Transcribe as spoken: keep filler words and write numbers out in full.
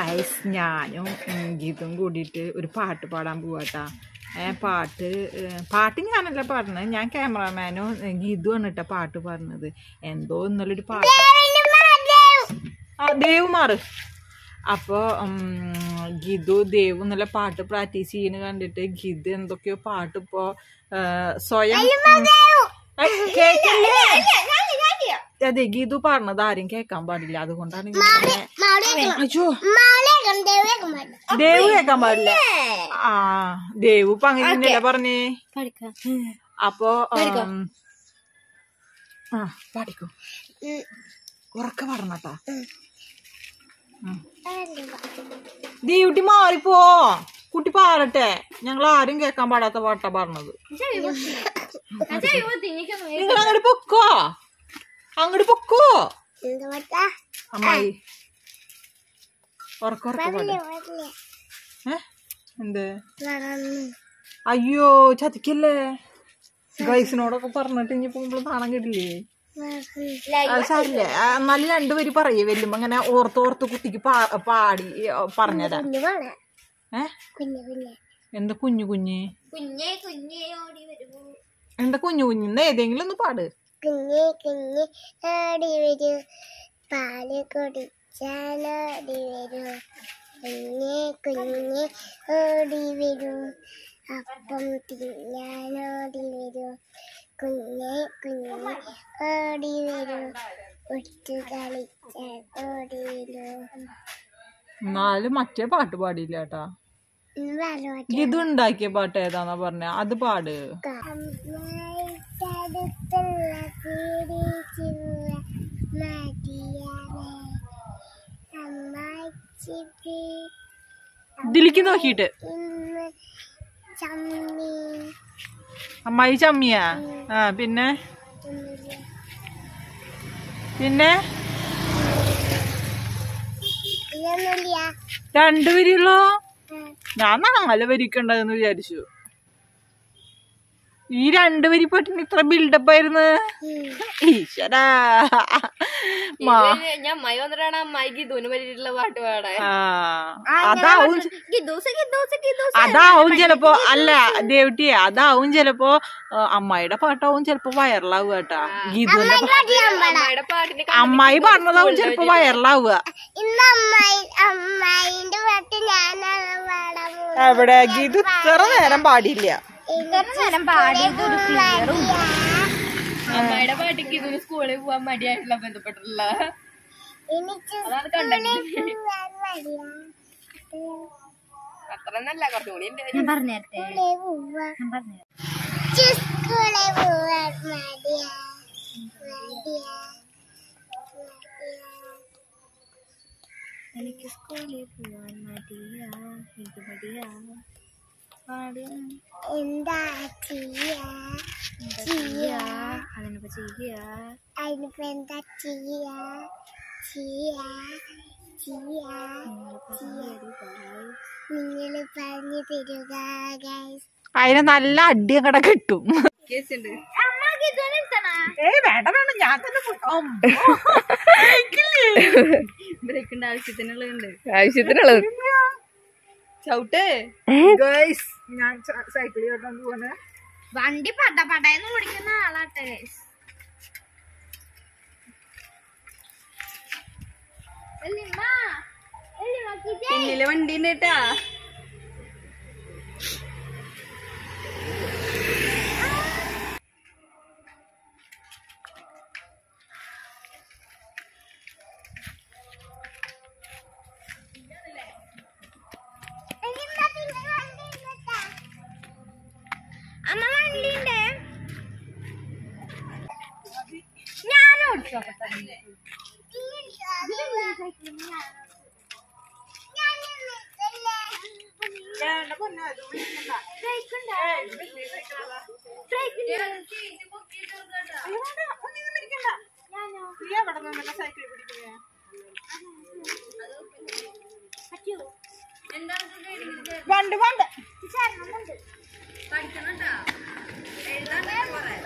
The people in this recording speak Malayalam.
ഗൈസ് ഞാനും ഗീതും കൂടിയിട്ട് ഒരു പാട്ട് പാടാൻ പോവാട്ടാ. പാട്ട് പാട്ട് ഞാനല്ല പാടുന്നത്, ഞാൻ ക്യാമറാമാനും ഗീതു ആണ് കേട്ടോ പാട്ട് പാടുന്നത്. എന്തോ ഇന്നലൊരു പാട്ട് ആ ദേവ് മാറ്. അപ്പോൾ ഗീതു ദേവ് നല്ല പാട്ട് പ്രാക്ടീസ് ചെയ്യുന്ന കണ്ടിട്ട് ഗീതു എന്തൊക്കെയോ പാട്ട് ഇപ്പോൾ സ്വയം കേൾക്കില്ലേ. അതെ ഗീതു പാടുന്നത് ആരും കേൾക്കാൻ പാടില്ല, അതുകൊണ്ടാണ് ദേവ് കേൾക്കാൻ പാടില്ല. ആ ദേവ് ഇപ്പൊ അങ്ങനെ പറഞ്ഞേ. അപ്പൊ ആ പാടിക്കോ, ഉറക്ക പറഞ്ഞട്ടാ. ദേവുട്ടി മാറിപ്പോ, കുട്ടി പാടട്ടെ. ഞങ്ങൾ ആരും കേൾക്കാൻ പാടാത്ത പാട്ടാ പറഞ്ഞത്. നിങ്ങൾ അങ്ങോട്ട് പൊക്കോ, അങ്ങോട്ട് പൊക്കോ. അമ്മായി ഉറക്ക ഉറക്ക പാട. ഏ എന്ത്? അയ്യോ ചതിക്കല്ലേ. ഗൈസിനോടൊക്കെ പറഞ്ഞിട്ട് ഇനി പോകുമ്പോൾ താണം കിട്ടില്ലേ. സാരില്ലേ, എന്നാലും രണ്ടുപേര് പറയേ വല്യമ്മ അങ്ങനെ ഓർത്ത് ഓർത്ത് കുട്ടിക്ക് പാടി പറഞ്ഞതാ. ഏ എന്താ കുഞ്ഞു കുഞ്ഞ് എന്താ കുഞ്ഞു കുഞ്ഞ് ഏതെങ്കിലും ഒന്ന് പാട്. കുഞ്ഞി കുഞ്ഞി ഓടി വരൂ, പാല് കുടിച്ചാലോടി വരൂ, കുഞ്ഞി കുഞ്ഞി ഓടി വരൂ, അപ്പം തിന്നാനോടി വരൂ, കുഞ്ഞി കുഞ്ഞി ഓടി വരൂ, ഒറ്റ കളിച്ചാൽ ഓടി വരൂ. എന്നാലും മറ്റേ പാട്ട് പാടിയില്ല കേട്ടാ. ഇത് ഉണ്ടാക്കിയ പാട്ട് ഏതാന്നാ പറഞ്ഞ അത് പാട്. ഇതിലേക്ക് നോക്കിട്ട് അമ്മായി ചമ്മിയാ. ആ പിന്നെ പിന്നെ രണ്ടുപേരുള്ളോ. ഞാൻ നാല് വരിക്കണ്ടെന്ന് വിചാരിച്ചു. ഈ രണ്ടുപേരി പറ്റിന് ഇത്ര ബിൽഡപ്പ് ആയിരുന്നു. ഈശ്വരാ, അതാവും അതാവും ചെലപ്പോ. അല്ല ദേവട്ടിയെ, അതാവും ചെലപ്പോ അമ്മായിയുടെ പാട്ടാവും ചെലപ്പോ വൈറലാവുക കേട്ടാ. ഗീതുവിന്റെ അമ്മായി പറഞ്ഞതാവും ചെലപ്പോ വൈറലാവുക. എവിടെ ഗീതു ഇത്ര നേരം പാടില്ല. അമ്മയുടെ പാട്ടിക്ക് ഇതിന് സ്കൂളിൽ പോവാൻ മടിയായിട്ടുള്ള ബന്ധപ്പെട്ടുള്ള അതാണ് കണ്ടത്. അത്ര നല്ല കുറച്ചുകൂടി ഞാൻ പറഞ്ഞേരട്ടെ. എനിക്ക് സ്കൂളിൽ പോവാൻ മടിയാ, എനിക്ക് മടിയാ. എന്താ ചെയ്യാ ചെയ്യാ അതിനിപ്പോ ചെയ്യാ അതിനിപ്പോ എന്താ ചെയ്യാ ചെയ്യാ ചെയ്യാ നിങ്ങള് പറഞ്ഞു തരുക ഗൈസ്. അതിന് നല്ല അടി അങ്ങടെ കിട്ടും. ബ്രേക്കിന്റെ ആവശ്യത്തിനുള്ളത് ആവശ്യത്തിനുള്ളത് ചവിട്ടേ. ഗൈസ് ഞാൻ സൈക്കിൾ ചോട്ടാൻ പോവാണ്. വണ്ടി പട പടയെന്ന് ഓടിക്കുന്ന ആളാട്ടെ. പിന്നിലെ വണ്ടി കേട്ടാ. അമ്മ വണ്ടിയുണ്ട്, ഞാൻ ഓടിച്ചോട്ടെ. വണ്ട് വണ്ട് പഠിക്കണട്ടാ, എഴുതാൻ